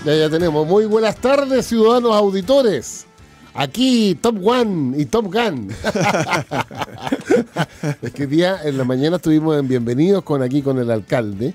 Ya tenemos. Muy buenas tardes, ciudadanos auditores. Aquí Top One y Top Gun. Es que día en la mañana estuvimos en Bienvenidos con el alcalde.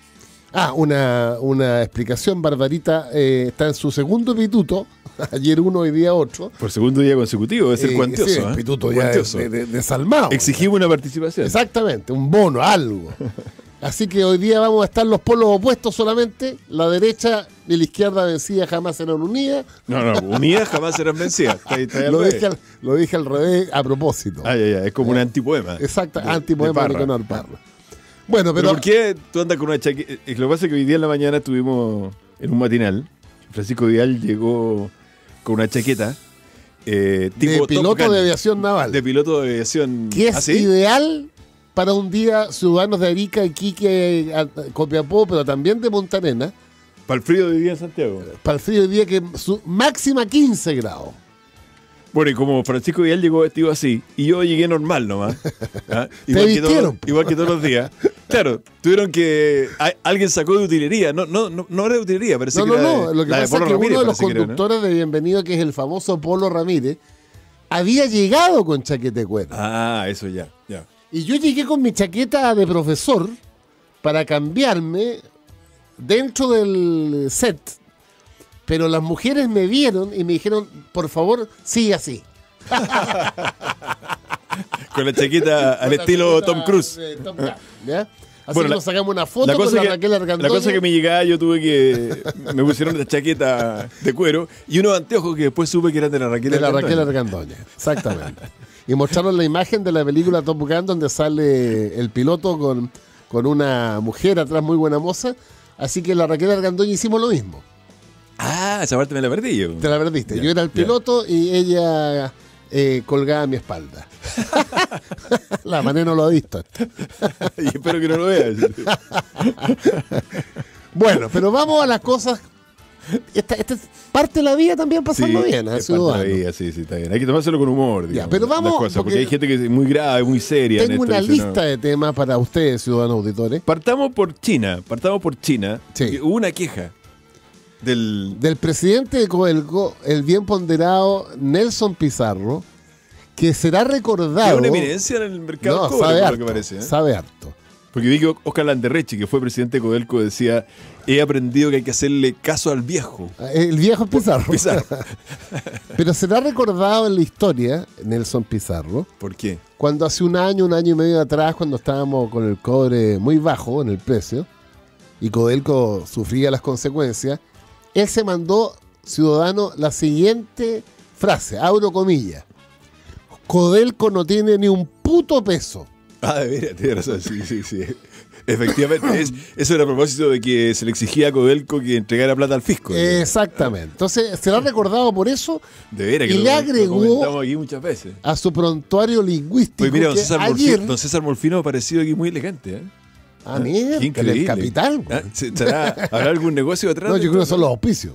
Una explicación, Barbarita está en su segundo pituto. Ayer uno, hoy día otro. Por segundo día consecutivo, debe ser cuantioso. Sí, el pituto ya desalmado. Exigimos una participación. Exactamente, un bono, algo. Así que hoy día vamos a estar los polos opuestos solamente. La derecha y la izquierda vencida jamás serán unidas. No, unidas jamás serán vencidas. Lo dije al revés a propósito. Es como un antipoema. Exacto, antipoema de Nicanor Parra. Bueno, pero ¿por qué tú andas con una chaqueta? Lo que pasa es que hoy día en la mañana estuvimos en un matinal. Francisco Vidal llegó con una chaqueta tipo de piloto de aviación naval. De piloto de aviación. Que es ideal para un día ciudadanos de Arica, Iquique, Copiapó, pero también de Punta Arenas. Para el frío de hoy día en Santiago. Para el frío de hoy día, que su máxima 15 grados. Bueno, y como Francisco Vidal llegó vestido así, y yo llegué normal nomás. Igual que todos los días. Claro, tuvieron que... Alguien sacó de utilería. No era de utilería, parece que era No. Lo que pasa es que uno de los conductores de Bienvenido, que es el famoso Polo Ramírez, había llegado con chaqueta de cuero. Eso ya. Y yo llegué con mi chaqueta de profesor para cambiarme dentro del set. Pero las mujeres me vieron y me dijeron, por favor, sigue así. Con la chaqueta al estilo Tom Cruise. ¿Ya? Así que nos sacamos una foto con la Raquel Argandoña. La cosa que me llegaba, me pusieron la chaqueta de cuero y unos anteojos que después supe que eran de la Raquel Argandoña. Exactamente. Y mostraron la imagen de la película Top Gun, donde sale el piloto con una mujer atrás, muy buena moza. Así que la Raquel Argandoña hicimos lo mismo. Esa parte me la perdí yo. Te la perdiste. Yo era el piloto y ella colgaba a mi espalda. La manera no lo ha visto. Y espero que no lo veas. Bueno, pero vamos a las cosas. Esta es parte de la vida también pasando bien. Es parte de la vida, sí, está bien. Hay que tomárselo con humor, digamos, pero vamos, porque hay gente que es muy grave, muy seria. Tengo una lista de temas para ustedes, ciudadanos auditores. Partamos por China. Sí. Hubo una queja del presidente de Codelco, el bien ponderado Nelson Pizarro, que será recordado. Es una eminencia en el mercado cobre, sabe harto, lo que parece. Sabe harto. Porque vi que Oscar Landerrechi, que fue presidente de Codelco, decía: he aprendido que hay que hacerle caso al viejo. El viejo Pizarro. Pero será recordado en la historia Nelson Pizarro. ¿Por qué? Cuando hace un año y medio atrás, cuando estábamos con el cobre muy bajo en el precio y Codelco sufría las consecuencias, él se mandó, ciudadano, la siguiente frase, abro comillas: Codelco no tiene ni un puto peso. De veras, tienes razón, sí. Efectivamente, eso era a propósito de que se le exigía a Codelco que entregara plata al fisco. Exactamente. Entonces, será recordado por eso. De veras, que y le agregó aquí muchas veces a su prontuario lingüístico. Pues mira, don César Molfino ha aparecido aquí muy elegante, ¿eh? Mira, en el capital. ¿Habrá algún negocio atrás? No, yo creo que son los auspicios.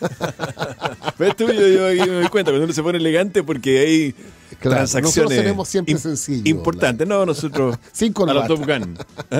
¿Ves tú? Yo aquí me doy cuenta, cuando uno se pone elegante porque hay transacciones. Nosotros tenemos siempre sencillo. Importantes, no, nosotros sin a la Top Gun.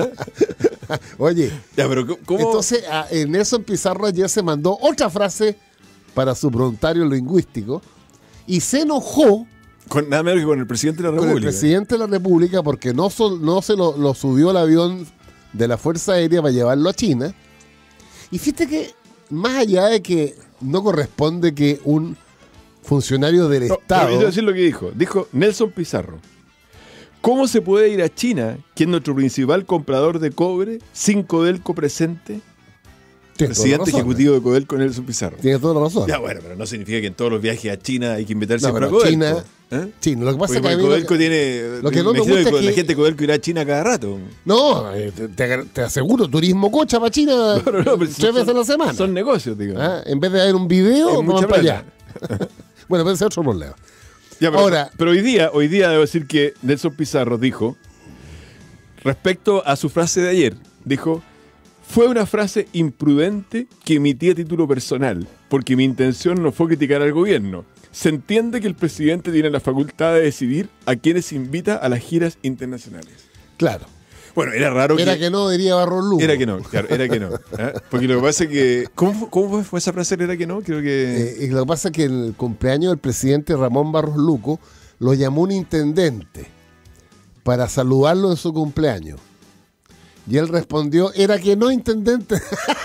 Oye, pero ¿cómo? Entonces Nelson Pizarro ayer se mandó otra frase para su prontuario lingüístico y se enojó nada menos que con el presidente de la República. Con el presidente de la República, porque no se lo subió el avión de la Fuerza Aérea para llevarlo a China. Y fíjate que, más allá de que no corresponde que un funcionario del Estado... Quiero decir lo que dijo. Dijo Nelson Pizarro: ¿cómo se puede ir a China, que es nuestro principal comprador de cobre, sin Codelco presente? Presidente ejecutivo de Codelco, Nelson Pizarro. Tiene toda la razón. Ya, bueno, pero no significa que en todos los viajes a China hay que invitarse a Codelco. China, lo que pasa es que Codelco tiene... Lo que no me gusta es que la gente de Codelco irá a China cada rato. No, te aseguro, turismo cocha para China 3 veces a la semana. Son negocios, digo. En vez de haber un video, vamos para allá. Bueno, puede ser otro problema. Ya, pero hoy día debo decir que Nelson Pizarro dijo, respecto a su frase de ayer, dijo: fue una frase imprudente que emití a título personal, porque mi intención no fue criticar al gobierno. Se entiende que el presidente tiene la facultad de decidir a quienes invita a las giras internacionales. Claro. Bueno, era raro Era que no, diría Barros Luco. Era que no, claro, era que no. ¿Eh? Porque lo que pasa es que... ¿Cómo fue esa frase? ¿Era que no? Creo que... Y lo que pasa es que en el cumpleaños del presidente Ramón Barros Luco lo llamó un intendente para saludarlo en su cumpleaños. Y él respondió, era que no, intendente.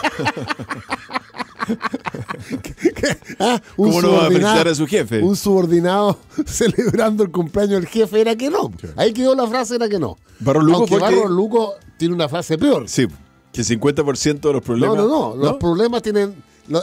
¿Cómo no va a felicitar a su jefe? Un subordinado celebrando el cumpleaños del jefe, era que no. Ahí quedó la frase, era que no. Barros Luco. Aunque Barros Luco tiene una frase peor. Sí, que el 50% de los problemas... No. Los problemas tienen...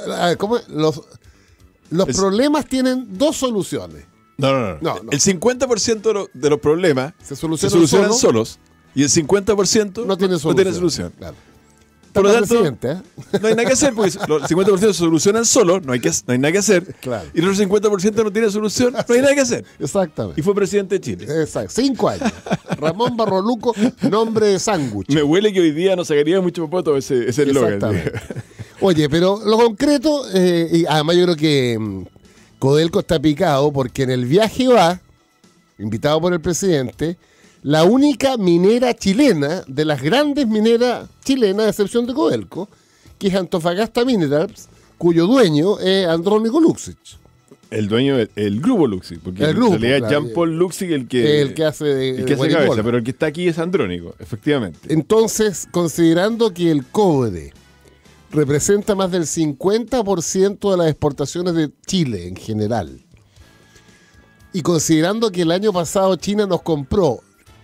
Los problemas tienen dos soluciones. No. El 50% de los problemas se solucionan solos y el 50% no tiene solución. Claro. Por lo tanto, no hay nada que hacer, porque los 50% se solucionan solos, no hay nada que hacer. Claro. Y los 50% no tienen solución, no hay nada que hacer. Exactamente. Y fue presidente de Chile. Exacto. 5 años. Ramón Barros Luco, nombre de sándwich. Me huele que hoy día no sacaría mucho popoto ese eslogan. Oye, pero lo concreto, y además yo creo que Codelco está picado porque en el viaje va, invitado por el presidente, la única minera chilena, de las grandes mineras chilenas, a excepción de Codelco, que es Antofagasta Minerals, cuyo dueño es Andrónico Luxich. El dueño del grupo Luxich, porque en realidad es Jean-Paul Luxich el que hace de cabeza, pero el que está aquí es Andrónico, efectivamente. Entonces, considerando que el cobre representa más del 50% de las exportaciones de Chile en general, y considerando que el año pasado China nos compró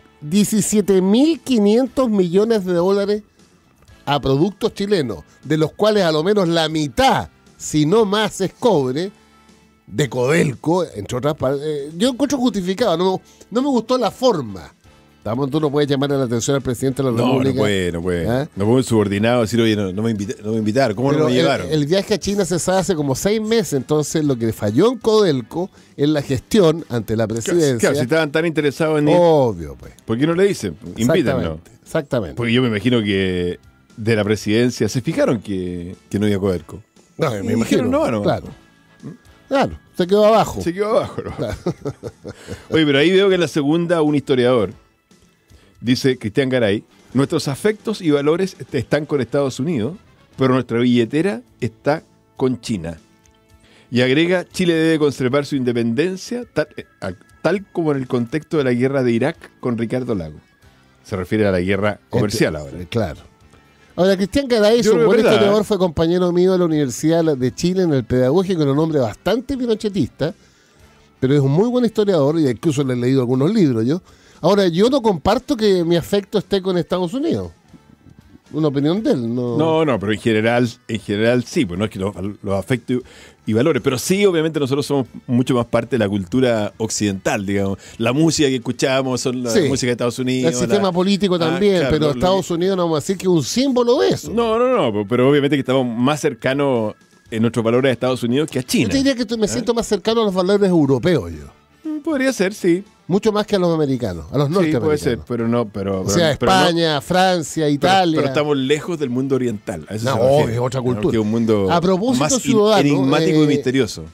17.500 millones de dólares a productos chilenos, de los cuales a lo menos la mitad, si no más, es cobre, de Codelco, entre otras partes. Yo encuentro justificado, no me gustó la forma. Tú no puedes llamar la atención al presidente de la República. No puede. ¿Ah? No puede un subordinado decir, oye, no me invitaron, ¿cómo no me llevaron? El viaje a China se sabe hace como 6 meses, entonces lo que falló en Codelco es la gestión ante la presidencia. Claro, si estaban tan interesados en ir. Obvio, pues. ¿Por qué no le dicen? Invítanlo. Exactamente. Porque yo me imagino que de la presidencia se fijaron que no iba a Codelco. No, me imagino. No. Claro, se quedó abajo. ¿No? Claro. Oye, pero ahí veo que en la segunda un historiador, dice Cristian Garay, nuestros afectos y valores están con Estados Unidos, pero nuestra billetera está con China. Y agrega, Chile debe conservar su independencia tal como en el contexto de la guerra de Irak con Ricardo Lago. Se refiere a la guerra comercial ahora. Claro. Ahora, Cristian Garay, un buen historiador, fue compañero mío de la Universidad de Chile en el pedagógico, en un hombre bastante pinochetista, pero es un muy buen historiador, y incluso le he leído algunos libros yo. Ahora, yo no comparto que mi afecto esté con Estados Unidos. Una opinión de él. No, pero en general sí, pues no es que los afectos y valores, pero sí, obviamente nosotros somos mucho más parte de la cultura occidental, digamos. La música que escuchamos son la música de Estados Unidos. El sistema político también, claro, pero Estados Unidos no vamos a decir que es un símbolo de eso. No, pero obviamente que estamos más cercanos en nuestros valores a Estados Unidos que a China. Yo te diría que me siento más cercano a los valores europeos yo. Podría ser, sí. Mucho más que a los americanos, a los norteamericanos. Sí, puede ser, pero no. O sea, España, Francia, Italia. Pero estamos lejos del mundo oriental. A eso es otra cultura. Que es un mundo a propósito, más ciudadano, enigmático y misterioso.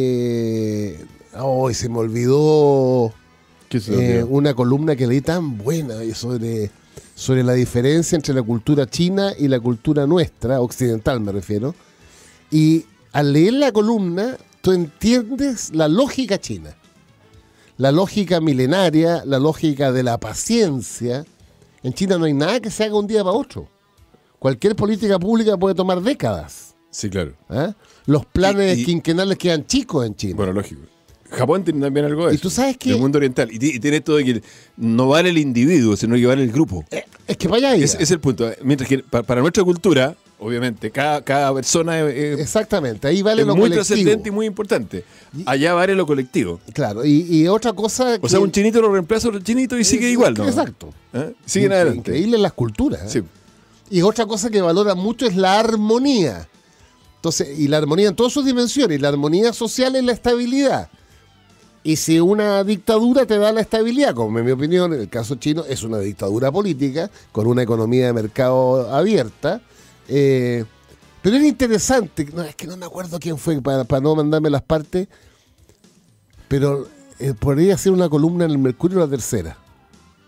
Se me olvidó una columna que leí tan buena sobre la diferencia entre la cultura china y la cultura nuestra, occidental me refiero. Y al leer la columna, tú entiendes la lógica china. La lógica milenaria, la lógica de la paciencia. En China no hay nada que se haga un día para otro. Cualquier política pública puede tomar décadas. Sí, claro. Los planes quinquenales quedan chicos en China. Bueno, lógico. Japón tiene también algo de eso. Y tú sabes que... El mundo oriental. Y tiene esto de que no vale el individuo, sino que vale el grupo. Es que vaya ahí. Es el punto. Mientras que para nuestra cultura, obviamente, cada persona exactamente, ahí vale lo muy colectivo. Trascendente y muy importante. Allá vale lo colectivo. Claro, y otra cosa... O sea, un chinito lo reemplaza a otro chinito y sigue igual, ¿no? Exacto. Siguen adelante. Increíble las culturas. Sí. Y otra cosa que valora mucho es la armonía. Entonces, y la armonía en todas sus dimensiones. Y la armonía social es la estabilidad. Y si una dictadura te da la estabilidad, como en mi opinión, en el caso chino, es una dictadura política, con una economía de mercado abierta. Pero era interesante, es que no me acuerdo quién fue, para no mandarme las partes, pero podría ser una columna en el Mercurio La Tercera.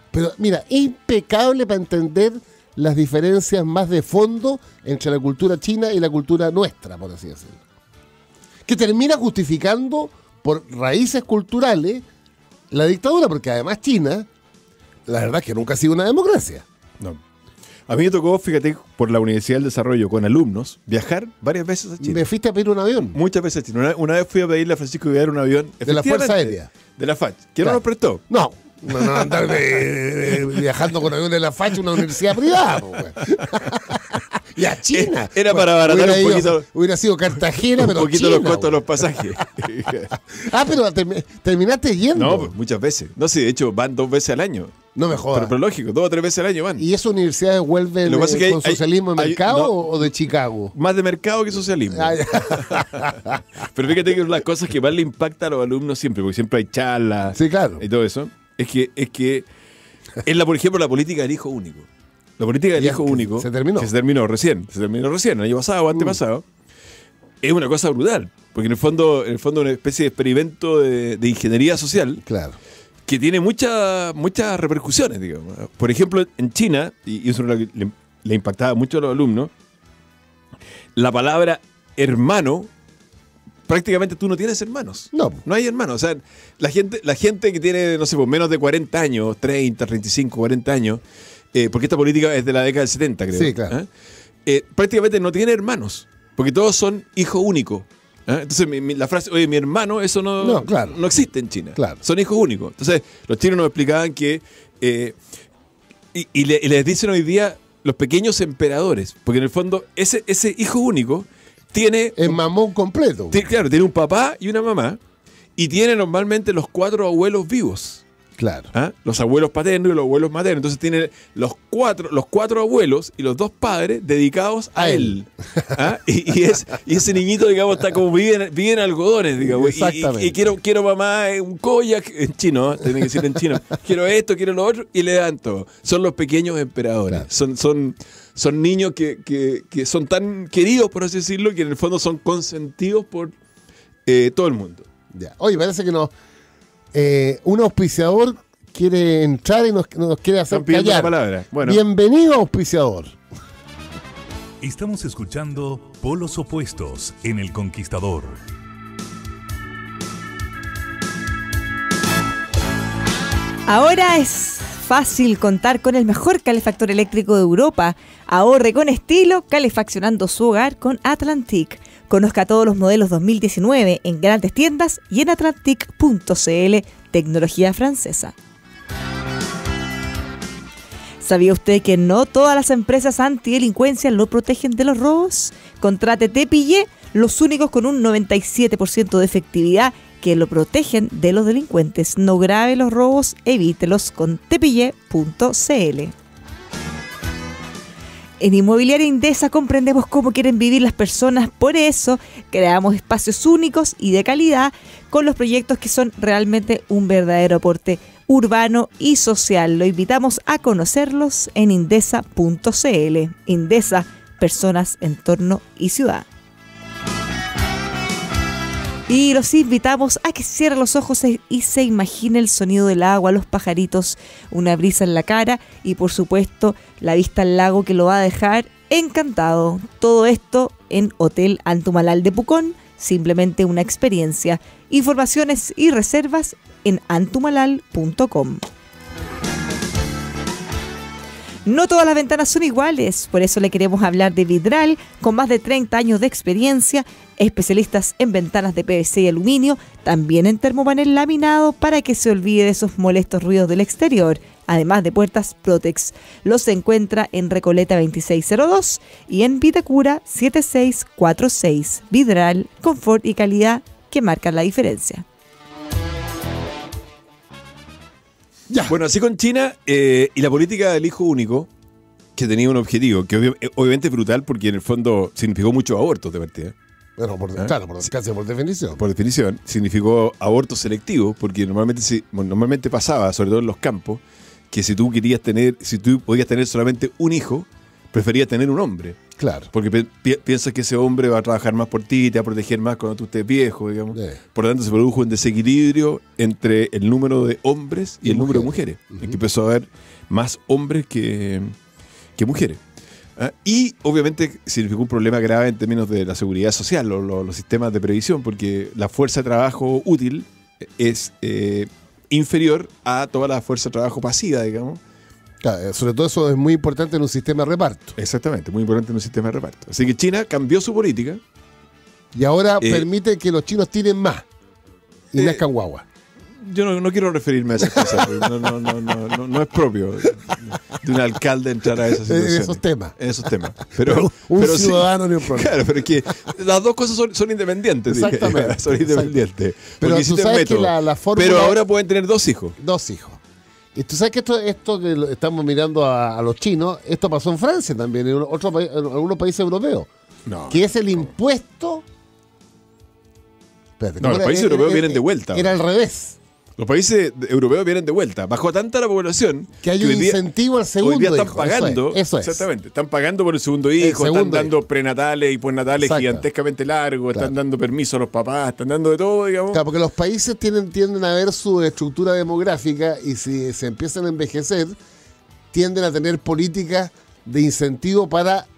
Pero mira, es impecable para entender las diferencias más de fondo entre la cultura china y la cultura nuestra, por así decirlo. Que termina justificando por raíces culturales la dictadura, porque además China, la verdad es que nunca ha sido una democracia. No. A mí me tocó, fíjate, por la Universidad del Desarrollo, con alumnos, viajar varias veces a China. ¿Me fuiste a pedir un avión? Muchas veces a China. Una vez fui a pedirle a Francisco Villar un avión. ¿De la Fuerza Aérea? De la FACH. ¿Quién Claro. nos prestó? No andar viajando con aviones de la FACH, una universidad privada. Pues, y a China. Era para abaratar un poquito. Hubiera sido Cartagena, pero un poquito China, los costos de los pasajes. pero terminaste yendo. No, pues muchas veces. No sé, de hecho, van 2 veces al año. No me jodas. Pero lógico, 2 o 3 veces al año van. ¿Y esas universidades vuelven Lo que pasa es que con socialismo de mercado no, o de Chicago? Más de mercado que socialismo. Pero fíjate que las cosas que más le impacta a los alumnos siempre, porque siempre hay charlas Sí, claro. y todo eso, es que es por ejemplo, la política del hijo único. La política del Ya, hijo que único. se terminó. Que se terminó recién, el año pasado o antepasado. Es una cosa brutal. Porque en el fondo es una especie de experimento de ingeniería social. Claro. Que tiene muchas repercusiones, digamos. Por ejemplo, en China, y eso le impactaba mucho a los alumnos, la palabra hermano, prácticamente tú no tienes hermanos. No. No hay hermanos. O sea, la gente que tiene, no sé, pues menos de 40 años, 30, 35, 40 años, porque esta política es de la década del 70, creo. Sí, claro. Prácticamente no tiene hermanos, porque todos son hijo único. Entonces la frase, oye, mi hermano, eso no existe en China. Claro. Son hijos únicos. Entonces los chinos nos explicaban que y les dicen hoy día los pequeños emperadores, porque en el fondo ese hijo único tiene Es mamón completo. claro, tiene un papá y una mamá y tiene normalmente los 4 abuelos vivos. Claro. Los abuelos paternos y los abuelos maternos. Entonces tiene los cuatro abuelos y los 2 padres dedicados a él. Y ese niñito, digamos, está como vive en algodones, digamos. Exactamente. Y quiero mamá un koyak en chino, tiene que decir en chino. Quiero esto, quiero lo otro, y le dan todo. Son los pequeños emperadores. Claro. Son niños que son tan queridos, por así decirlo, que en el fondo son consentidos por todo el mundo. Ya. Oye, parece que un auspiciador quiere entrar y nos quiere hacer Están pidiendo callar. la palabra. Bueno. Bienvenido, auspiciador. Estamos escuchando Polos Opuestos en El Conquistador. Ahora es fácil contar con el mejor calefactor eléctrico de Europa. Ahorre con estilo calefaccionando su hogar con Atlantic. Conozca todos los modelos 2019 en grandes tiendas y en atlantic.cl, tecnología francesa. ¿Sabía usted que no todas las empresas antidelincuencia lo protegen de los robos? Contrate Tepillé, los únicos con un 97% de efectividad que lo protegen de los delincuentes. No grave los robos, evítelos con tepillé.cl. En Inmobiliaria Indesa comprendemos cómo quieren vivir las personas, por eso creamos espacios únicos y de calidad con los proyectos que son realmente un verdadero aporte urbano y social. Lo invitamos a conocerlos en indesa.cl. Indesa, personas, entorno y ciudad. Y los invitamos a que cierren los ojos y se imagine el sonido del agua, los pajaritos, una brisa en la cara y por supuesto la vista al lago que lo va a dejar encantado. Todo esto en Hotel Antumalal de Pucón, simplemente una experiencia. Informaciones y reservas en antumalal.com. No todas las ventanas son iguales, por eso le queremos hablar de Vidral, con más de 30 años de experiencia, especialistas en ventanas de PVC y aluminio, también en termopanel laminado para que se olvide de esos molestos ruidos del exterior, además de puertas Protex. Los encuentra en Recoleta 2602 y en Vitacura 7646. Vidral, confort y calidad que marcan la diferencia. Ya. Bueno, así con China y la política del hijo único, que tenía un objetivo, que obviamente es brutal porque en el fondo significó muchos abortos de partida. Bueno, claro, casi por definición. Por definición, significó abortos selectivos, porque normalmente pasaba, sobre todo en los campos, que si tú podías tener solamente un hijo, preferías tener un hombre. Claro. Porque piensas que ese hombre va a trabajar más por ti, te va a proteger más cuando tú estés viejo, digamos. Por lo tanto, se produjo un desequilibrio entre el número de hombres y el número de mujeres. En que empezó a haber más hombres que mujeres. Y obviamente significó un problema grave en términos de la seguridad social, los sistemas de previsión, porque la fuerza de trabajo útil es inferior a toda la fuerza de trabajo pasiva, digamos. Claro, sobre todo eso es muy importante en un sistema de reparto. Exactamente, muy importante en un sistema de reparto. Así que China cambió su política. Y ahora permite que los chinos tiren más y nazcan guagua. Yo no quiero referirme a esas cosas, no es propio de un alcalde entrar a esas situaciones. En esos temas. Pero ciudadano sí, ni un problema. Claro, pero es que las dos cosas son independientes. Exactamente. Son independientes. Pero tú sabes que la fórmula... Pero ahora pueden tener 2 hijos. 2 hijos. Y tú sabes que esto que estamos mirando a los chinos, esto pasó en Francia también, en algunos países europeos. No. Que es el impuesto... Espérate, los países europeos vienen de vuelta. Era al revés. Los países europeos vienen de vuelta. Bajó tanta la población que hay un incentivo al segundo hijo. Hoy día están pagando. Eso es. Exactamente. Están pagando por el segundo hijo. Están dando prenatales y postnatales gigantescamente largos. Claro. Están dando permiso a los papás. Están dando de todo, digamos. Claro, porque los países tienden a ver su estructura demográfica y si se empiezan a envejecer, tienden a tener políticas de incentivo para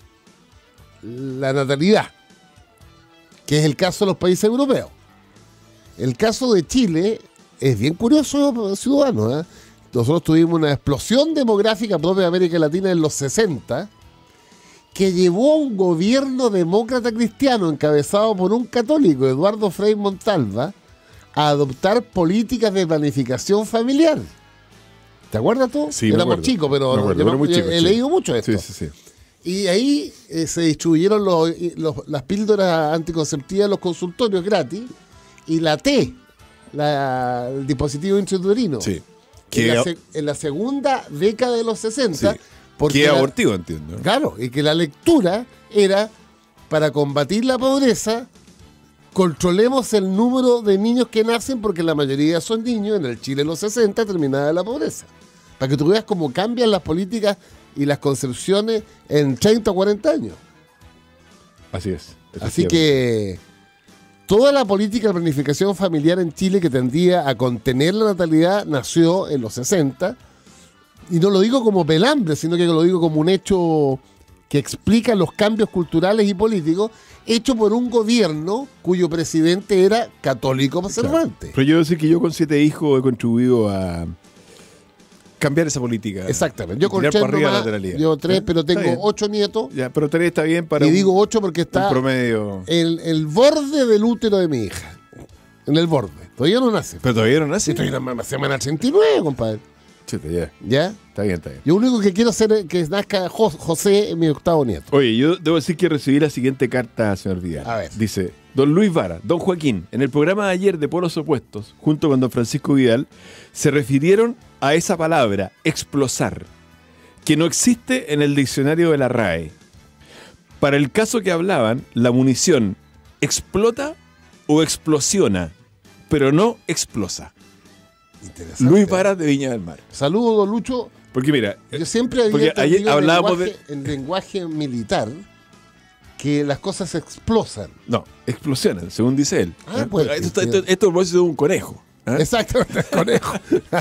la natalidad, que es el caso de los países europeos. El caso de Chile es bien curioso, ciudadano. Nosotros tuvimos una explosión demográfica propia de América Latina en los 60 que llevó a un gobierno demócrata cristiano encabezado por un católico, Eduardo Frei Montalva, a adoptar políticas de planificación familiar. ¿Te acuerdas tú? Sí, éramos chicos, pero he leído mucho esto. Sí. Y ahí se distribuyeron las píldoras anticonceptivas en los consultorios gratis y la T, el dispositivo intrauterino. Sí. En la segunda década de los 60. Sí. Porque que abortivo, entiendo. Claro, y que la lectura era para combatir la pobreza, controlemos el número de niños que nacen porque la mayoría son niños. En el Chile de los 60 terminaba la pobreza. Para que tú veas cómo cambian las políticas y las concepciones en 30 o 40 años. Así es. Así que toda la política de planificación familiar en Chile que tendía a contener la natalidad nació en los 60. Y no lo digo como pelambre, sino que lo digo como un hecho que explica los cambios culturales y políticos hecho por un gobierno cuyo presidente era católico observante. Claro. Pero yo decir que yo con 7 hijos he contribuido a cambiar esa política. Exactamente. Yo con 3 nomás, yo 3, pero tengo 8 nietos. Ya, pero 3 está bien para y digo 8 porque está promedio. El borde del útero de mi hija. En el borde. Todavía no nace. Pero todavía no nace. Sí, estoy en la semana 39, compadre. ¿Ya? Está bien. Yo lo único que quiero hacer es que nazca José, mi 8º nieto. Oye, yo debo decir que recibí la siguiente carta, señor Vidal. A ver. Dice, don Luis Vara, don Joaquín, en el programa de ayer de Polos Opuestos, junto con don Francisco Vidal, se refirieron a esa palabra, explosar, que no existe en el diccionario de la RAE. Para el caso que hablaban, la munición explota o explosiona, pero no explosa. Luis Vara de Viña del Mar. Saludos, don Lucho. Porque mira, yo siempre había entendido el lenguaje militar que las cosas explosan. No, explosionan, según dice él. Esto es propósito de un conejo. Exactamente, el conejo.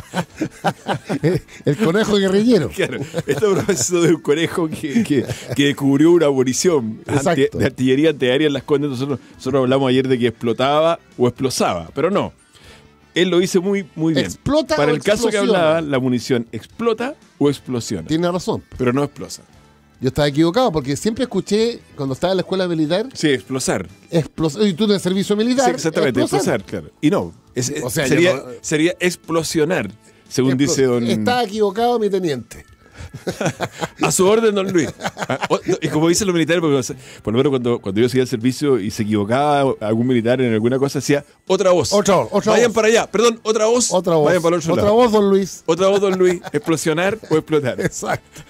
El conejo guerrillero. Claro, esto es propósito de un conejo que descubrió una munición de artillería antiaérea en Las Condes. Nosotros hablamos ayer de que explotaba o explosaba, pero no. Él lo dice muy bien. ¿Explota Para o el caso que hablaba, la munición explota o explosiona. Tiene razón. Pero no explosa. Yo estaba equivocado porque siempre escuché, cuando estaba en la escuela militar... Sí, explosar. Y tú en el servicio militar... Sí, exactamente, explosar, claro. Y no, sería explosionar, según dice don... Estaba equivocado mi teniente. A su orden, don Luis. Y como dicen los militares, porque, por lo menos cuando yo seguía el servicio y se equivocaba algún militar en alguna cosa, decía otra voz. Vayan para allá, perdón, otra voz. Vayan para el otro lado. Otra voz, don Luis. Otra voz, don Luis. Explosionar o explotar. Exacto.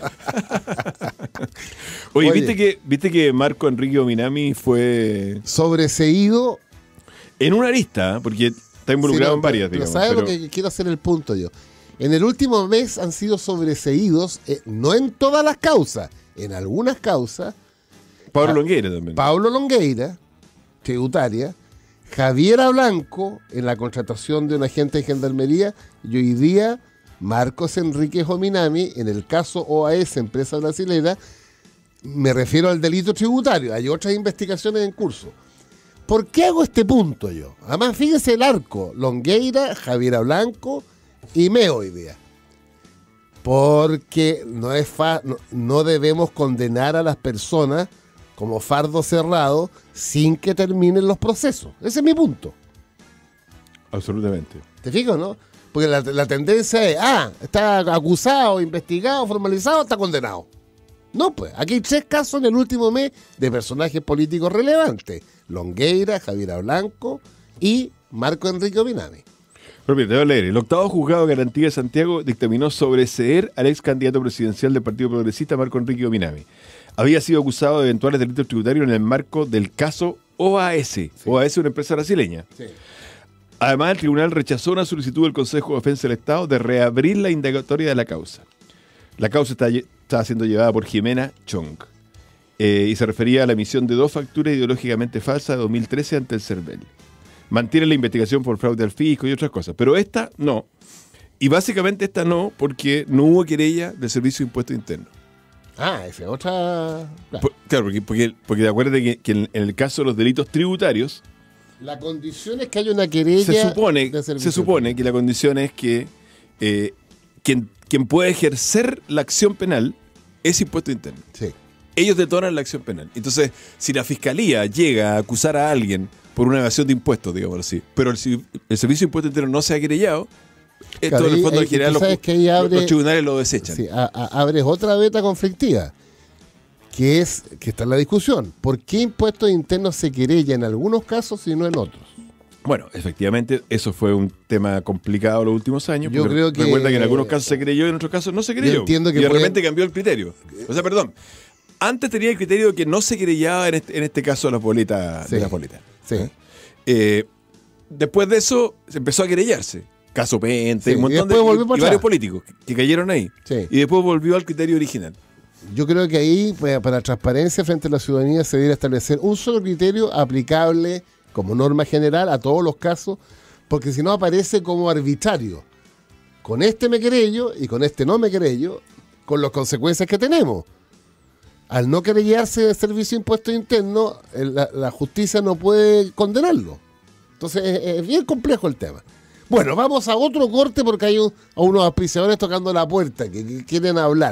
Oye, ¿viste que Marco Enrique Ominami fue sobreseído en una arista? Porque está involucrado en varias, digamos. ¿Sabes lo que quiero hacer el punto yo? En el último mes han sido sobreseídos, no en todas las causas, en algunas causas, Pablo Longueira también. Pablo Longueira, tributaria, Javiera Blanco en la contratación de un agente de gendarmería y hoy día Marcos Enríquez Ominami en el caso OAS, empresa brasilera. Me refiero al delito tributario. Hay otras investigaciones en curso. ¿Por qué hago este punto yo? Además, fíjese el arco. Longueira, Javiera Blanco y Meo hoy día. Porque no debemos condenar a las personas como fardo cerrado sin que terminen los procesos. Ese es mi punto. Absolutamente. ¿Te fijas, no? Porque la tendencia es, está acusado, investigado, formalizado, está condenado. No, pues, aquí hay 3 casos en el último mes de personajes políticos relevantes. Longueira, Javiera Blanco y Marco Enrique Ominami. Pero mira, te voy a leer. El 8º Juzgado de Garantía de Santiago dictaminó sobreseer al ex candidato presidencial del Partido Progresista, Marco Enrique Ominami. Había sido acusado de eventuales delitos tributarios en el marco del caso OAS. Sí. OAS es una empresa brasileña. Sí. Además, el tribunal rechazó una solicitud del Consejo de Defensa del Estado de reabrir la indagatoria de la causa. La causa está siendo llevada por Jimena Chong y se refería a la emisión de 2 facturas ideológicamente falsas de 2013 ante el CERVEL. Mantiene la investigación por fraude al fisco y otras cosas, pero esta no. Y básicamente esta no, porque no hubo querella del Servicio de Impuestos Internos. Esa es otra... Claro, porque acuérdate que en el caso de los delitos tributarios... La condición es que haya una querella... Se supone que la condición es que quien puede ejercer la acción penal es impuesto interno. Sí. Ellos detonan la acción penal. Entonces, si la fiscalía llega a acusar a alguien por una evasión de impuestos, digamos así, pero el Servicio de Impuestos Internos no se ha querellado, esto en el fondo en general los tribunales lo desechan. Sí, abres otra veta conflictiva, que está en la discusión. ¿Por qué impuestos internos se querella en algunos casos y no en otros? Bueno, efectivamente, eso fue un tema complicado los últimos años. Yo creo que... Recuerda que en algunos casos se creyó y en otros casos no se creyó. Entiendo que y de repente cambió el criterio. O sea, perdón. Antes tenía el criterio de que no se querellaba en este caso de las boletas. Sí. Después de eso, se empezó a querellarse. Caso Pente, un montón y varios políticos que cayeron ahí. Sí. Y después volvió al criterio original. Yo creo que ahí, para transparencia frente a la ciudadanía, se debería establecer un solo criterio aplicable como norma general a todos los casos, porque si no aparece como arbitrario. Con este me querello y con este no me querello, con las consecuencias que tenemos. Al no querellarse el Servicio de Impuestos Internos, la justicia no puede condenarlo. Entonces es bien complejo el tema. Bueno, vamos a otro corte porque hay a unos auspiciadores tocando la puerta que quieren hablar.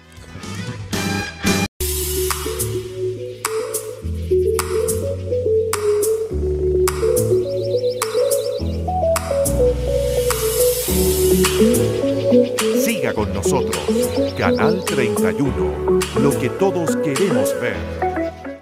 Siga con nosotros, Canal 31, lo que todos queremos ver.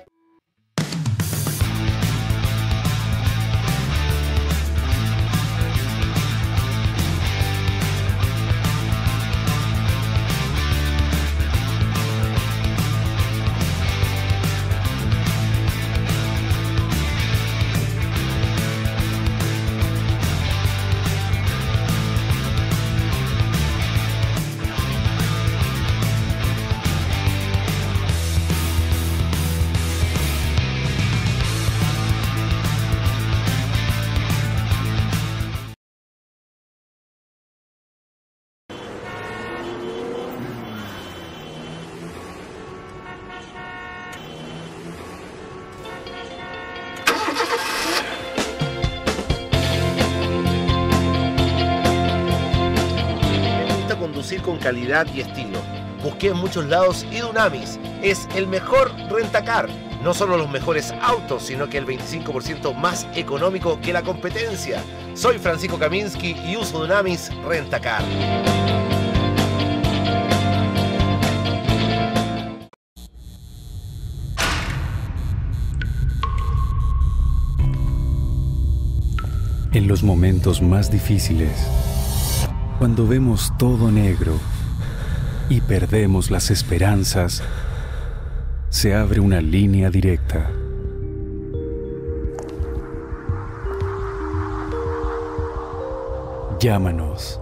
Con calidad y estilo. Busqué en muchos lados y Dunamis es el mejor rentacar. No solo los mejores autos, sino que el 25% más económico que la competencia. Soy Francisco Kaminsky y uso Dunamis Rentacar. En los momentos más difíciles, cuando vemos todo negro y perdemos las esperanzas, se abre una línea directa. Llámanos.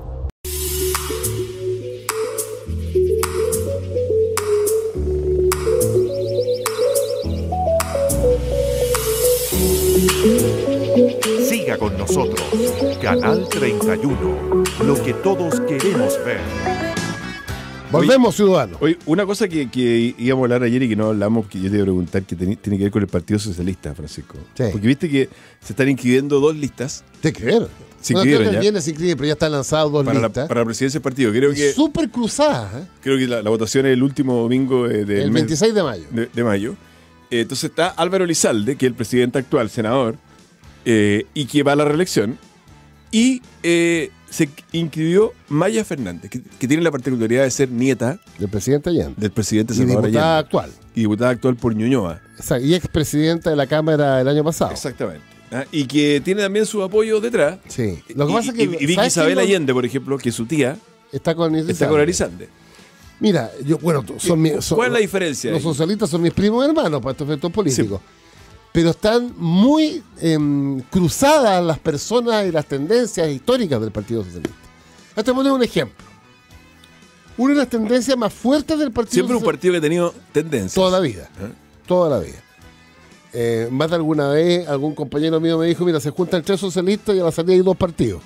nosotros. Canal 31, lo que todos queremos ver. Volvemos, ciudadanos. Oye, una cosa que íbamos a hablar ayer y que no hablamos, que yo te iba a preguntar, que tiene que ver con el Partido Socialista, Francisco. Sí. Porque viste que se están inscribiendo 2 listas ¿Te creer? Se Bueno, inscribieron creo que ya. el viernes se inscribe, pero ya están lanzados 2 para listas. la presidencia del partido. Súper cruzadas, ¿eh? Creo que la votación es el último domingo del El mes 26 de mayo. de mayo. Entonces está Álvaro Elizalde, que es el presidente actual, senador, y que va a la reelección. Y se inscribió Maya Fernández, que tiene la particularidad de ser nieta Del presidente Allende. del presidente Y Salvador diputada Allende. actual. Y diputada actual por Ñuñoa. Exacto, y expresidenta de la Cámara el año pasado. Exactamente. ¿Ah? Y que tiene también su apoyo detrás. Sí. Lo que pasa es que. Y Vicky ¿sabes Isabel quién Allende, por ejemplo, que su tía está con Elizalde? está con Elizalde. Mira, ¿cuál es la diferencia Los ahí? socialistas son mis primos hermanos para estos efectos políticos. Pero están muy cruzadas las personas y las tendencias históricas del Partido Socialista. Hasta poner un ejemplo. Una de las tendencias más fuertes del Partido Siempre un Socialista. partido que ha tenido tendencias. Toda la vida. ¿Ah? Toda la vida. Más de alguna vez algún compañero mío me dijo, mira, se juntan 3 socialistas y a la salida hay 2 partidos.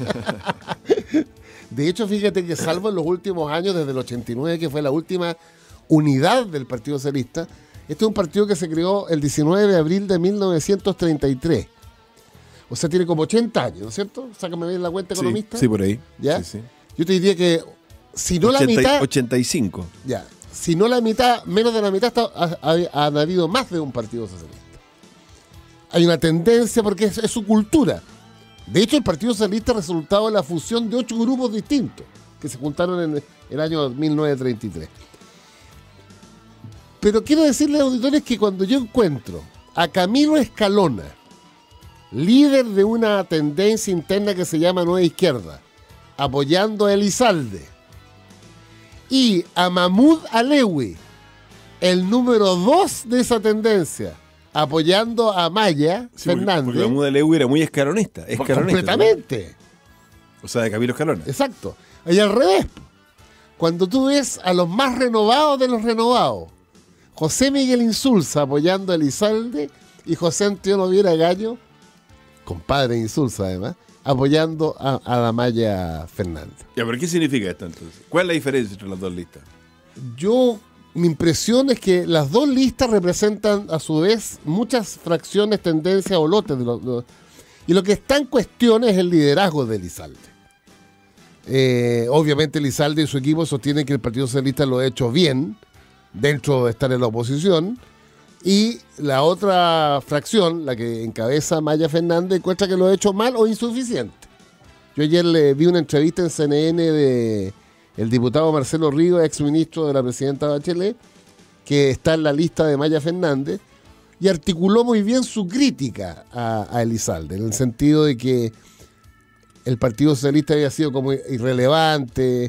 De hecho, fíjate que salvo en los últimos años, desde el 89, que fue la última unidad del Partido Socialista, este es un partido que se creó el 19 de abril de 1933. O sea, tiene como 80 años, ¿no es cierto? Sácame bien la cuenta, economista. Sí, por ahí. ¿Ya? Sí, sí. Yo te diría que, si no la mitad... 85. Ya, si no la mitad, menos de la mitad, han habido más de un partido socialista. Hay una tendencia porque es su cultura. De hecho, el Partido Socialista es resultado de la fusión de 8 grupos distintos que se juntaron en el año 1933. Pero quiero decirles, auditores, que cuando yo encuentro a Camilo Escalona, líder de una tendencia interna que se llama Nueva Izquierda, apoyando a Elizalde, y a Mahmoud Alewi, el número 2 de esa tendencia, apoyando a Maya Fernández. Porque la muda Lewy era muy escalonista. Completamente. ¿No? O sea, de Camilo Escalona. Exacto. Y al revés. Cuando tú ves a los más renovados de los renovados, José Miguel Insulza apoyando a Elizalde y José Antonio Viera Gallo, compadre de Insulza además, apoyando a la Maya Fernández. Ya, pero ¿qué significa esto entonces? ¿Cuál es la diferencia entre las 2 listas? Mi impresión es que las 2 listas representan a su vez muchas fracciones, tendencias o lotes. Y lo que está en cuestión es el liderazgo de Elizalde. Obviamente Elizalde y su equipo sostienen que el Partido Socialista lo ha hecho bien dentro de estar en la oposición. Y la otra fracción, la que encabeza Maya Fernández, encuentra que lo ha hecho mal o insuficiente. Yo ayer le vi una entrevista en CNN de el diputado Marcelo Ríos, exministro de la presidenta Bachelet, que está en la lista de Maya Fernández, y articuló muy bien su crítica a Elizalde, en el sentido de que el Partido Socialista había sido como irrelevante.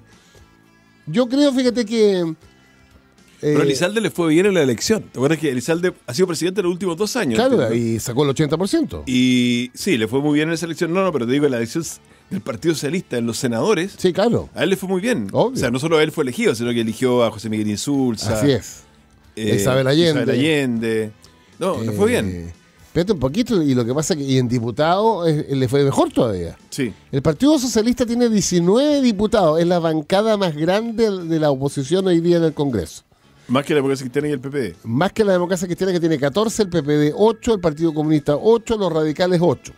Yo creo, fíjate que... Pero a Elizalde le fue bien en la elección. ¿Te acuerdas que Elizalde ha sido presidente los últimos 2 años? Claro, ¿entiendes? y sacó el 80%. Y sí, le fue muy bien en esa elección. No, pero te digo, en la elección del Partido Socialista, en los senadores, Sí, claro. a él le fue muy bien. Obvio. O sea, no solo él fue elegido, sino que eligió a José Miguel Insulza. Así es. Isabel Allende. Isabel Allende. No, le fue bien. Espérate un poquito, y lo que pasa es que y en diputados le fue mejor todavía. Sí. El Partido Socialista tiene 19 diputados, es la bancada más grande de la oposición hoy día en el Congreso. Más que la democracia cristiana y el PP. Más que la democracia cristiana, que tiene 14, el PPD 8, el Partido Comunista 8, los radicales 8.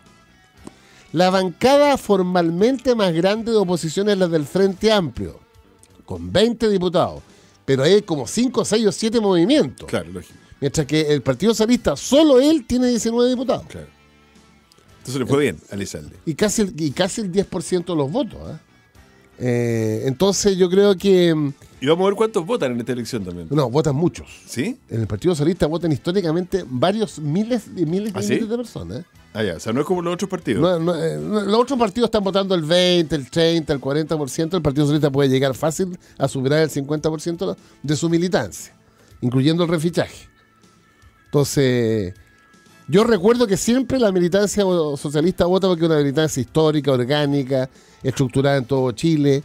La bancada formalmente más grande de oposición es la del Frente Amplio, con 20 diputados. Pero hay como 5, 6 o 7 movimientos. Claro, lógico. Mientras que el Partido Socialista, solo él tiene 19 diputados. Claro. Entonces le fue bien a Elizalde. Y casi el 10% de los votos. Entonces yo creo que... Y vamos a ver cuántos votan en esta elección también. No, votan muchos. ¿Sí? En el Partido Socialista votan históricamente varios miles y miles ¿Ah, y sí? miles de personas. Ah, ya. O sea, no es como los otros partidos. Los otros partidos están votando el 20, el 30, el 40%. El Partido Socialista puede llegar fácil a superar el 50% de su militancia, incluyendo el refichaje. Entonces, yo recuerdo que siempre la militancia socialista vota porque es una militancia histórica, orgánica, estructurada en todo Chile.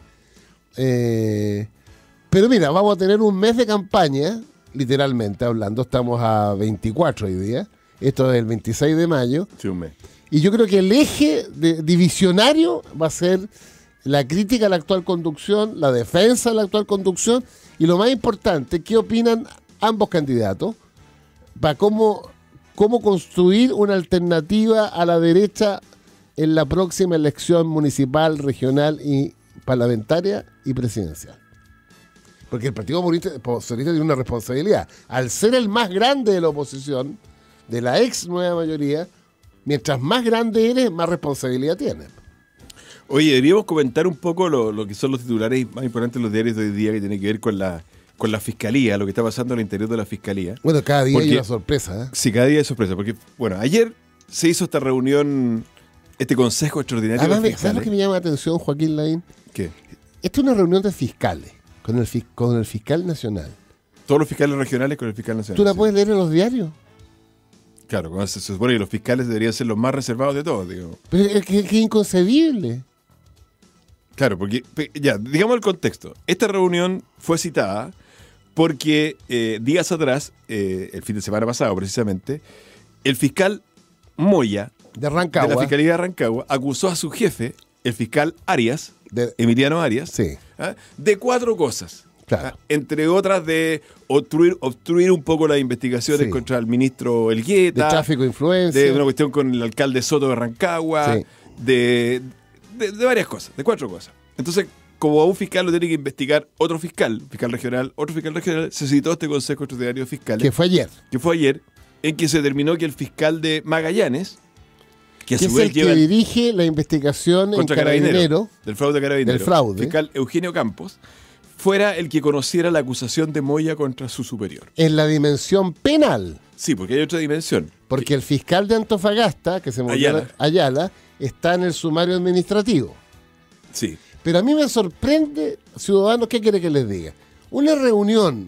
Pero mira, vamos a tener un mes de campaña, literalmente hablando. Estamos a 24 hoy día. Esto es el 26 de mayo. Sí, un mes. Y yo creo que el eje divisionario va a ser la crítica a la actual conducción, la defensa de la actual conducción y lo más importante, qué opinan ambos candidatos para cómo construir una alternativa a la derecha en la próxima elección municipal, regional y parlamentaria y presidencial. Porque el Partido Socialista tiene una responsabilidad. Al ser el más grande de la oposición, de la ex nueva mayoría, mientras más grande eres, más responsabilidad tienes. Oye, deberíamos comentar un poco lo que son los titulares más importantes de los diarios de hoy día, que tiene que ver con la fiscalía, lo que está pasando al interior de la fiscalía. Bueno, cada día hay una sorpresa, ¿eh? Sí, cada día hay sorpresa, porque, bueno, ayer se hizo esta reunión, este consejo extraordinario de fiscales. ¿Sabes lo que me llama la atención, Joaquín Lavín? ¿Qué? Esta es una reunión de fiscales, con el fiscal nacional. Todos los fiscales regionales con el fiscal nacional. ¿Tú la puedes leer en los diarios? Claro, cuando se supone que los fiscales deberían ser los más reservados de todos, digo. Pero es que es inconcebible. Claro, porque, ya, digamos el contexto. Esta reunión fue citada porque días atrás, el fin de semana pasado precisamente, el fiscal Moya, de Rancagua, de la Fiscalía de Rancagua, acusó a su jefe, el fiscal Arias, Emiliano Arias, sí, de 4 cosas. Claro. Entre otras de obstruir un poco las investigaciones contra el ministro Elgueta, de tráfico de influencia, de una cuestión con el alcalde Soto de Rancagua, de varias cosas, de 4 cosas. Entonces, como a un fiscal lo tiene que investigar otro fiscal regional, se citó este Consejo Extraordinario de Fiscales. Que fue ayer, en que se determinó que el fiscal de Magallanes, que a su vez lleva que dirige la investigación contra en Carabinero, del fraude Carabinero, del fraude, fiscal Eugenio Campos, fuera el que conociera la acusación de Moya contra su superior. En la dimensión penal. Sí, porque hay otra dimensión. Porque el fiscal de Antofagasta, que se movió Ayala, está en el sumario administrativo. Sí. Pero a mí me sorprende, ciudadanos, ¿qué quiere que les diga? Una reunión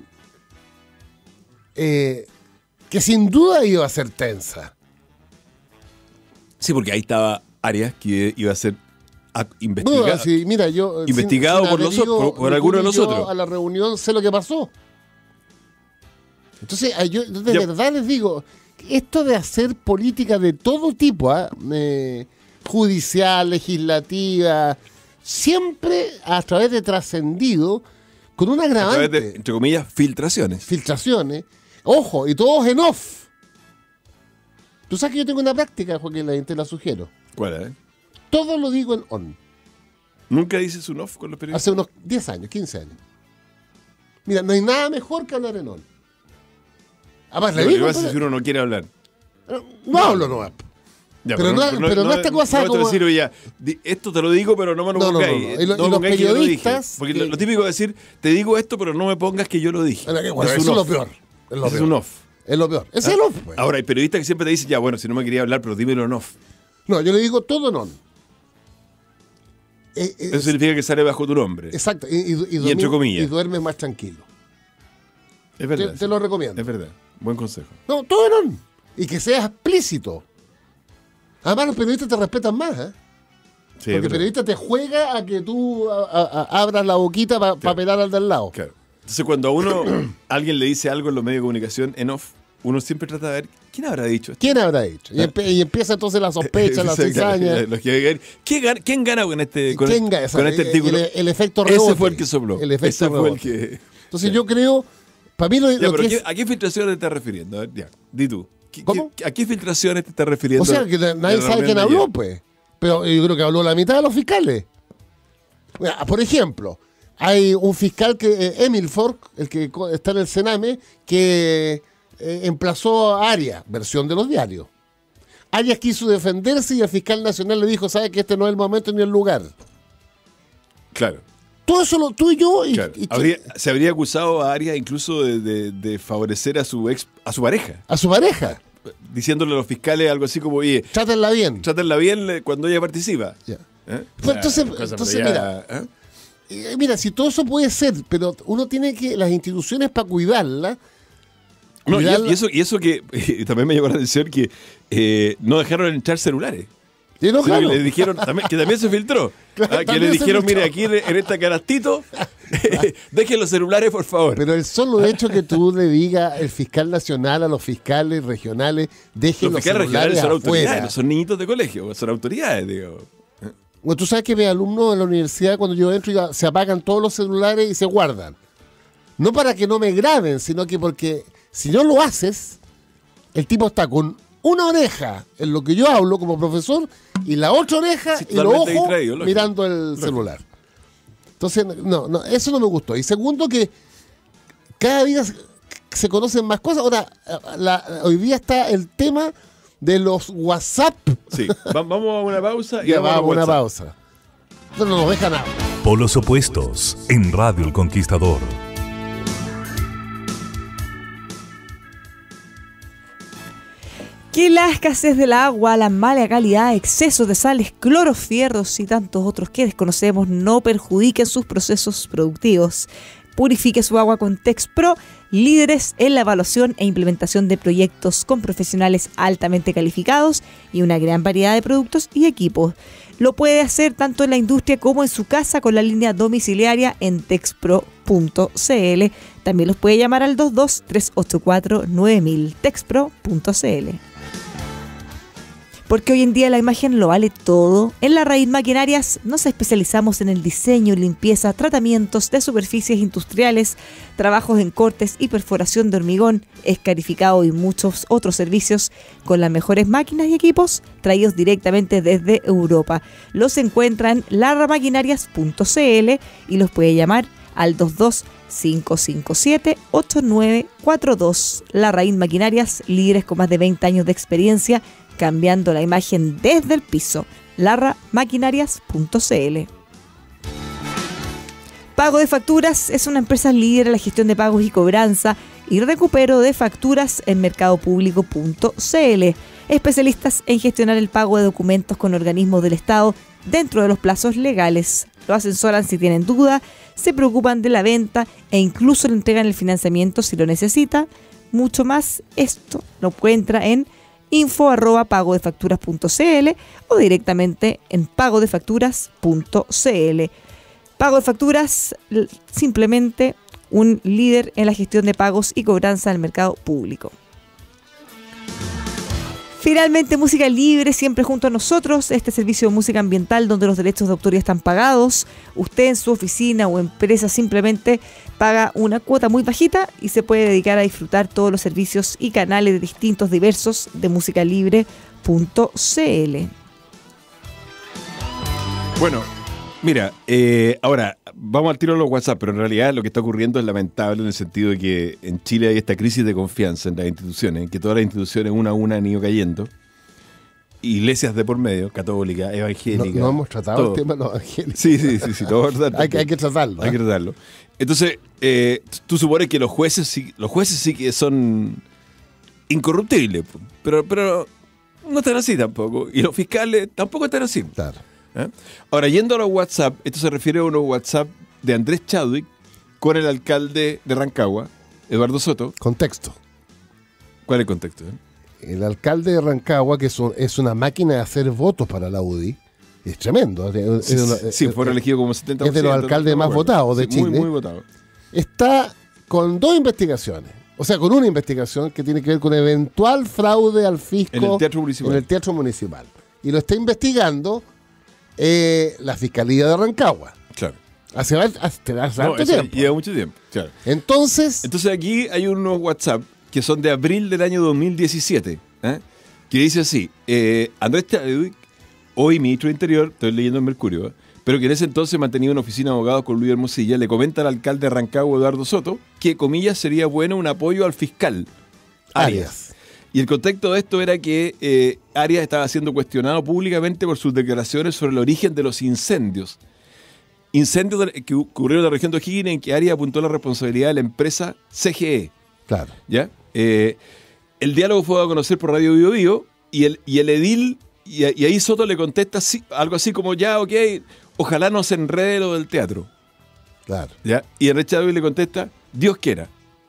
que sin duda iba a ser tensa. Sí, porque ahí estaba Arias, que iba a ser investigado. Bueno, sí, mira, investigado por alguno de nosotros. A la reunión sé lo que pasó. Entonces, yo de verdad les digo, esto de hacer política de todo tipo, judicial, legislativa, siempre a través de trascendido, con un agravante. A través de, entre comillas, filtraciones. Ojo, y todos en off. Tú sabes que yo tengo una práctica, Joaquín, te la sugiero. ¿Cuál, Todo lo digo en on. ¿Nunca dices un off con los periodistas? Hace unos 10 años, 15 años. Mira, no hay nada mejor que hablar en on. Además, le digo, si uno no quiere hablar. No hablo, no. Ya, pero no esta cosa no como... decir, oye, esto te lo digo, pero no me lo pongáis. Y los periodistas... Porque lo típico es decir, te digo esto, pero no me pongas que yo lo dije. Bueno, eso es lo peor. Es un off. Es lo peor. Es el off, pues. Ahora, hay periodistas que siempre te dicen, ya, bueno, si no me quería hablar, pero dímelo en off. No, yo le digo todo en on. Eso significa que sale bajo tu nombre. Exacto. Y entre comillas. Y duermes más tranquilo. Es verdad. Te lo recomiendo. Es verdad. Buen consejo. No, todo en on. Y que seas explícito. Además, los periodistas te respetan más, ¿eh? Sí, porque el periodista te juega a que tú abras la boquita para pelar al del lado. Claro. Entonces, cuando a uno alguien le dice algo en los medios de comunicación en off, uno siempre trata de ver quién habrá dicho esto. ¿Quién habrá dicho? Y empieza entonces la sospecha, la cizaña. ¿Quién gana con este artículo? El efecto rebote. Ese fue el que sopló. Ese fue el que... Entonces yo creo, para mí ¿a qué filtraciones te estás refiriendo? A ver, ya, di tú. ¿Cómo? ¿A qué filtraciones te estás refiriendo? O sea, que nadie sabe quién habló, pues. Pero yo creo que habló la mitad de los fiscales. Mira, por ejemplo, hay un fiscal Emil Fork, el que está en el Sename, que emplazó a Arias, versión de los diarios. Arias quiso defenderse y el fiscal nacional le dijo, ¿sabes que este no es el momento ni el lugar? Claro. Todo eso tú y yo... Claro. Se habría acusado a Arias incluso de favorecer a su pareja. A su pareja. Diciéndole a los fiscales algo así como, oye, trátenla bien cuando ella participa. Ya. Pues entonces mira, si todo eso puede ser, pero uno tiene que, las instituciones para cuidarla. No, y eso que también me llamó la atención, que no dejaron entrar celulares. Claro. Que le dijeron que también se filtró. Que le dijeron, mire, aquí en esta canastito Dejen los celulares, por favor. Pero el solo hecho que tú le digas el fiscal nacional a los fiscales regionales, dejen los fiscales celulares regionales son autoridades, afuera. no son niñitos de colegio, son autoridades, digo. Bueno, tú sabes que mis alumnos en la universidad, cuando yo entro, se apagan todos los celulares y se guardan. No para que no me graben, sino que porque si no lo haces, el tipo está con una oreja en lo que yo hablo como profesor y la otra oreja y los ojos distraído, mirando el celular. Entonces, no, eso no me gustó. Y segundo, que cada día se conocen más cosas. Ahora, hoy día está el tema de los WhatsApp. Sí, vamos a una pausa y Ya vamos a una WhatsApp. pausa. No nos deja nada. Polos opuestos en Radio El Conquistador. Que la escasez del agua, la mala calidad, exceso de sales, cloros, fierros y tantos otros que desconocemos no perjudiquen sus procesos productivos. Purifique su agua con TexPro, líderes en la evaluación e implementación de proyectos con profesionales altamente calificados y una gran variedad de productos y equipos. Lo puede hacer tanto en la industria como en su casa con la línea domiciliaria en texpro.cl. También los puede llamar al 22-384-9000, texpro.cl. Porque hoy en día la imagen lo vale todo. En La Raíz Maquinarias nos especializamos en el diseño, limpieza, tratamientos de superficies industriales, trabajos en cortes y perforación de hormigón, escarificado y muchos otros servicios con las mejores máquinas y equipos traídos directamente desde Europa. Los encuentra en larramaquinarias.cl y los puede llamar al 22-557-8942. La Raíz Maquinarias, líderes con más de 20 años de experiencia, cambiando la imagen desde el piso. larramaquinarias.cl. Pago de Facturas es una empresa líder en la gestión de pagos y cobranza y recupero de facturas en mercadopublico.cl. Especialistas en gestionar el pago de documentos con organismos del Estado dentro de los plazos legales. Lo asesoran si tienen duda, se preocupan de la venta e incluso le entregan el financiamiento si lo necesita. Mucho más, esto lo encuentra en info@pagodefacturas.cl o directamente en pagodefacturas.cl. Pago de Facturas, simplemente un líder en la gestión de pagos y cobranza del mercado público. Finalmente, música libre, siempre junto a nosotros, este servicio de música ambiental donde los derechos de autor ya están pagados. Usted en su oficina o empresa simplemente paga una cuota muy bajita y se puede dedicar a disfrutar todos los servicios y canales distintos, diversos de musicalibre.cl. Bueno, mira, ahora vamos al tiro de los WhatsApp, pero en realidad lo que está ocurriendo es lamentable en el sentido de que en Chile hay esta crisis de confianza en las instituciones, en que todas las instituciones una a una han ido cayendo. Iglesias de por medio, católica, evangélica. No hemos tratado todo. el tema de los evangélicos. Sí, todo verdad. hay que tratarlo. Hay que tratarlo. Entonces, tú supones que los jueces sí que son incorruptibles, pero no están así tampoco. Y los fiscales tampoco están así. Claro. Ahora, yendo a los WhatsApp, esto se refiere a unos WhatsApp de Andrés Chadwick con el alcalde de Rancagua, Eduardo Soto. Contexto. ¿Cuál es el contexto? El alcalde de Rancagua, que es una máquina de hacer votos para la UDI, es tremendo. Sí, fue elegido como 70%. Es de los alcaldes más votados de Chile. Muy votado. Está con dos investigaciones. O sea, con una investigación que tiene que ver con eventual fraude al fisco en el Teatro Municipal. Y lo está investigando la Fiscalía de Rancagua. Claro. Hace harto tiempo. Lleva mucho tiempo. Claro. Entonces aquí hay unos WhatsApp que son de abril del año 2017, que dice así: Andrés Chadwick, hoy ministro de Interior, estoy leyendo en Mercurio, pero que en ese entonces mantenía una oficina de abogados con Luis Hermosilla, le comenta al alcalde de Rancagua, Eduardo Soto, que, comillas, sería bueno un apoyo al fiscal Arias. Y el contexto de esto era que Arias estaba siendo cuestionado públicamente por sus declaraciones sobre el origen de los incendios. Incendios que ocurrieron en la región de O'Higgins, en que Arias apuntó la responsabilidad de la empresa CGE. Claro. ¿Ya? El diálogo fue dado a conocer por Radio Bio Bio y el edil, y ahí Soto le contesta algo así como: ya, ok, ojalá no se enrede lo del teatro. Claro. ¿Ya? Y Andrés Chadwick le contesta: Dios quiera.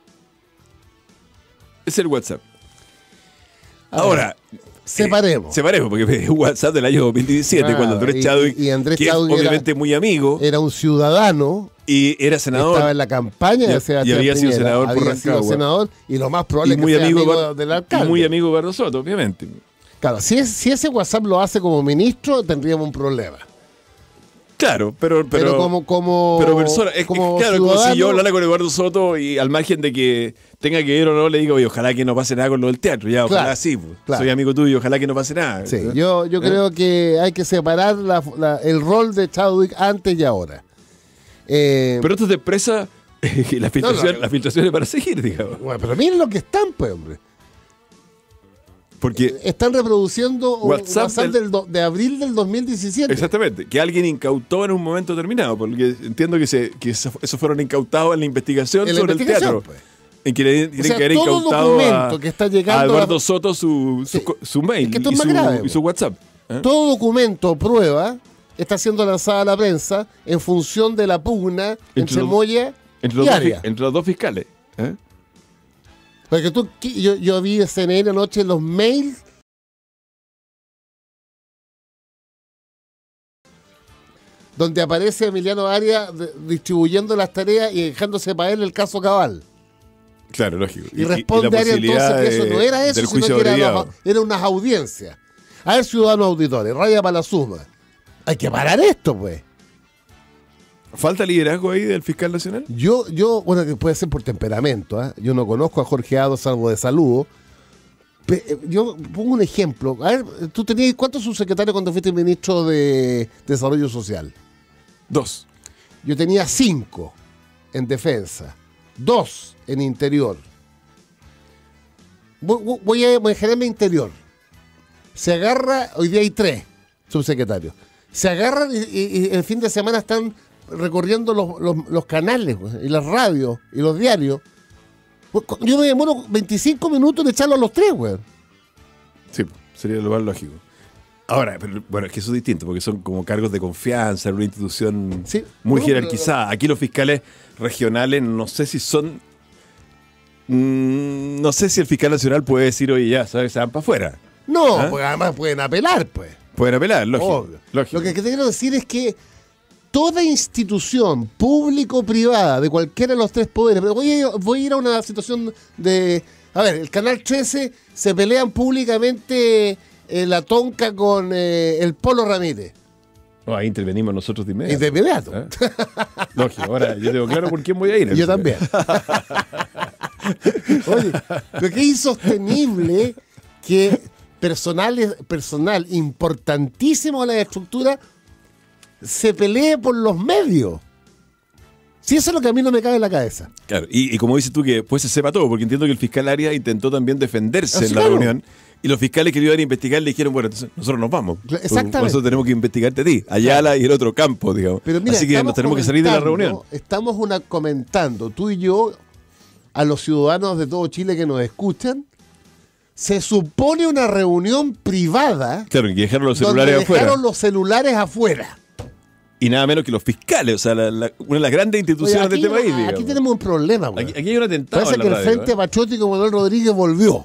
Es el WhatsApp. Ahora, separemos. Porque es un WhatsApp del año 2017, cuando Andrés Chadwick, y Andrés que Chadwick es obviamente muy amigo. Era un ciudadano Y era senador. Estaba en la campaña de Sebastián había sido Piñera, senador por había sido Rancagua. senador, y lo más probable Y es que muy sea amigo, amigo del alcalde. y muy amigo de Eduardo Soto, obviamente. Claro, si ese WhatsApp lo hace como ministro, tendríamos un problema. Claro, pero persona, como claro, como ciudadano, si yo hablara con Eduardo Soto y al margen de que tenga que ir o no, le digo, oye, ojalá que no pase nada con lo del teatro. Ya, ojalá Claro, sí, pues. claro. Soy amigo tuyo, ojalá que no pase nada. Sí, yo creo que hay que separar el rol de Chadwick antes y ahora. Pero esto te expresa que la filtración es para seguir, digamos. Bueno, pero miren lo que están, pues, hombre. Porque Están reproduciendo un WhatsApp de abril del 2017. exactamente, que alguien incautó en un momento determinado, porque entiendo que esos fueron incautados en la investigación En la sobre investigación, el teatro. pues. En que tienen O sea, que haber todo incautado documento que está llegando a Eduardo a- Soto su mail Es que esto y, es más grave, y su WhatsApp. ¿eh? Todo documento o prueba está siendo lanzada a la prensa en función de la pugna entre los- Moya Entre y los, Arias. entre los dos fiscales. ¿eh? Porque yo vi de CNN anoche los mails donde aparece Emiliano Arias distribuyendo las tareas y dejándose para él el caso cabal. Claro, lógico. Y responde la Arias entonces que eso no era eso, del sino juicio que abreviado. era unas audiencias. A ver, ciudadanos auditores, raya para la suma. Hay que parar esto, pues. ¿Falta liderazgo ahí del fiscal nacional? Bueno, que puede ser por temperamento, ¿ah? Yo no conozco a Jorge Ado salvo de saludo. Yo pongo un ejemplo. A ver, tú tenías, ¿cuántos subsecretarios cuando fuiste ministro de Desarrollo Social? 2. Yo tenía 5 en defensa, 2 en interior. Voy a manejarme interior. Se agarra, hoy día hay 3 subsecretarios. Se agarran y el fin de semana están recorriendo los canales y las radios y los diarios. Yo me demoro 25 minutos en echarlo a los 3, güey. Sí, sería lo más lógico. Ahora, pero, bueno, es que eso es distinto, porque son como cargos de confianza en una institución Sí. muy Bueno, jerarquizada. Aquí los fiscales regionales, no sé si son... no sé si el fiscal nacional puede decir, oye, ya, ¿sabes? Se van para afuera. No, ¿Ah? porque además pueden apelar, pues. Pueden apelar, lógico. Obvio. lógico. Lo que te quiero decir es que toda institución público-privada de cualquiera de los 3 poderes, pero voy a ir a una situación de... A ver, el Canal 13 se pelean públicamente la Tonca con el Polo Ramírez. No, ahí intervenimos nosotros de inmediato. De inmediato. ¿Eh? Lógico, ahora yo tengo claro por quién voy a ir. Yo también. Oye, lo que es insostenible que personal importantísimo de la estructura se pelee por los medios. Si eso es lo que a mí no me cabe en la cabeza. Claro, y como dices tú, que después se sepa todo, porque entiendo que el fiscal Arias intentó también defenderse en la claro. reunión, y los fiscales que le iban a investigar le dijeron, bueno, entonces nosotros nos vamos. Exactamente. Por eso tenemos que investigarte a ti, Ayala y el otro campo, digamos. Pero mira, así que nos tenemos que salir de la reunión. Estamos comentando, tú y yo, a los ciudadanos de todo Chile que nos escuchan, se supone una reunión privada Claro, que dejaron los donde celulares afuera. dejaron los celulares afuera. Y nada menos que los fiscales, o sea, una de las grandes Oye, instituciones de este país, digamos. aquí tenemos un problema, güey. Aquí hay un atentado Parece en que la el radio, Frente Patriótico Manuel Rodríguez volvió.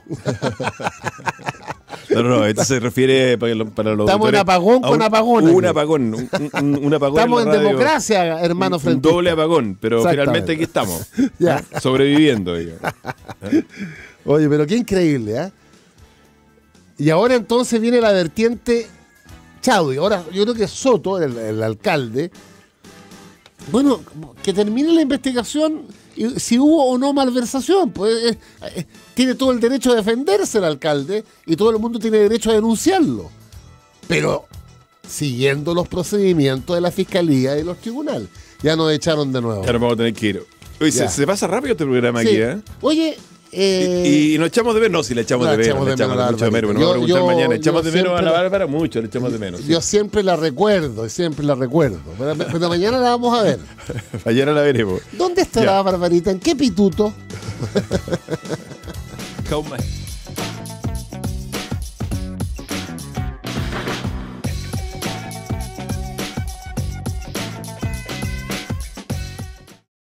No, esto se refiere para los Estamos en auditores apagón a con apagón Un aquí. apagón, un apagón. Estamos en la radio, democracia, hermano un Frente. doble apagón, pero Exactamente. finalmente aquí estamos. Ya. Sobreviviendo, digamos. Oye, pero qué increíble, ¿eh? Y ahora entonces viene la vertiente Chadwick. Ahora yo creo que Soto, el alcalde, bueno, que termine la investigación y si hubo o no malversación. Pues tiene todo el derecho a defenderse el alcalde y todo el mundo tiene derecho a denunciarlo. Pero siguiendo los procedimientos de la fiscalía y los tribunales. Ya nos echaron de nuevo. Ya nos vamos a tener que ir. Oye, Ya. se pasa rápido este programa Sí. aquí, ¿eh? Oye, Y nos echamos de menos, no, si le echamos No, de menos, echamos le de echamos menos a la mucho de menos. Barbarita. Bueno, vamos a preguntar Yo- mañana. ¿Echamos yo de menos a la siempre- Bárbara? Mucho, le echamos de menos. sí. yo siempre la recuerdo, pero mañana la vamos a ver. Mañana la veremos. ¿Dónde estará Ya. Barbarita? ¿En qué pituto? Chao, más.